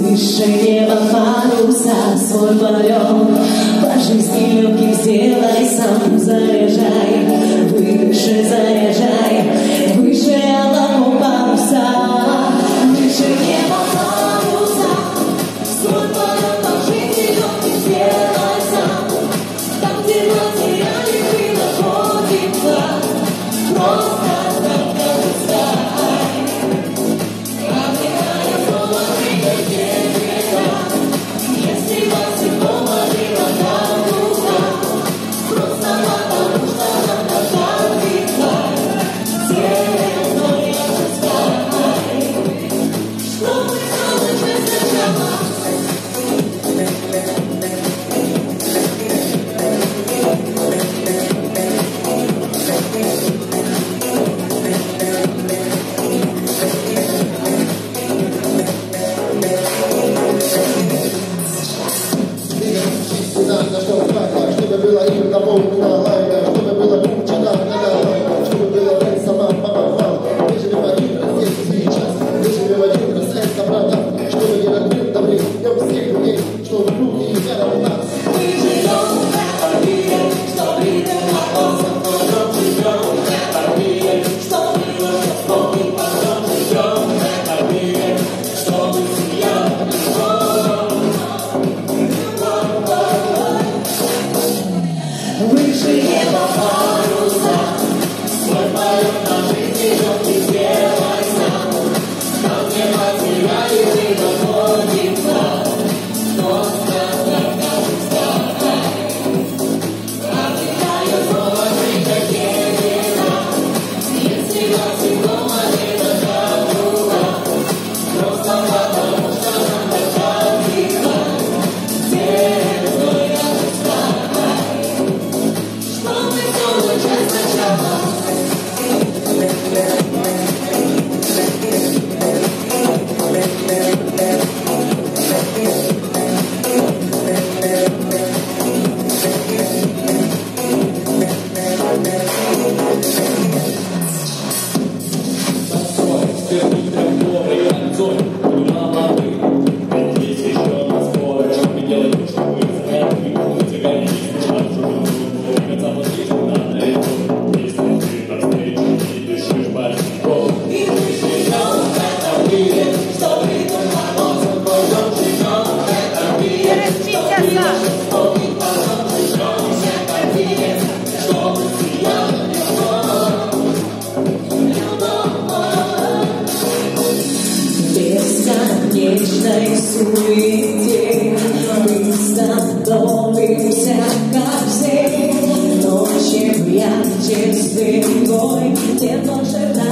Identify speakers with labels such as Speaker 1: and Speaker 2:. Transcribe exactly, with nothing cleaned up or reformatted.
Speaker 1: Выше неба паруса свой полет, по жизни легким сделай сам, заряжай, выше заряжай, выше облаков паруса, выше неба паруса свой полет, по жизни легким сделай сам, там, где материальный ты находится, просто так, как пускай.
Speaker 2: Чтобы было им наполнено лайка, чтобы было куча, чтобы было ты сама попала. Мы живем один раз здесь сейчас, мы живем один раз это правда, чтобы не разбить добрый, днем всех людей, чтобы вдруг и вера у нас.
Speaker 1: Мы живем в этом мире, что видим на остров, потом живем в этом мире, что было, что вспомним, потом живем в этом мире, чтобы семья выше неба паруса, свой полет на жизни легкий сделай сам, там, где материальный ты находится, просто так, как пускай. Отдыхаю снова ты, как ветера, если вас и дома не догадывала, просто потому, что нам так отдыхать, где я пускай. Чтобы все начать сначала. Бесконечной суете мы становимся как все, ночью ярче звездой, где больше